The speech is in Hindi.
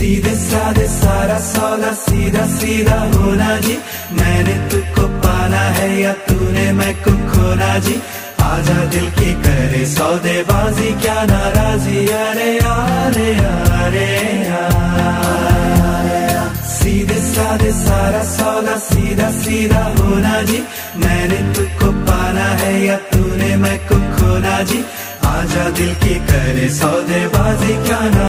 सीधे साधे सारा सौदा सीधा सीधा होना जी। मैंने तुझको पाना है या तूने मैं को खोना जी। आजा दिल की करे सौदेबाजी क्या नाराजी। अरे यारे यारे यार, सीधे साधे सारा सौदा सीधा सीधा होना जी। मैंने तुझको पाना है या तूने मैं को खोना जी। आजा दिल की करे सौदेबाजी क्या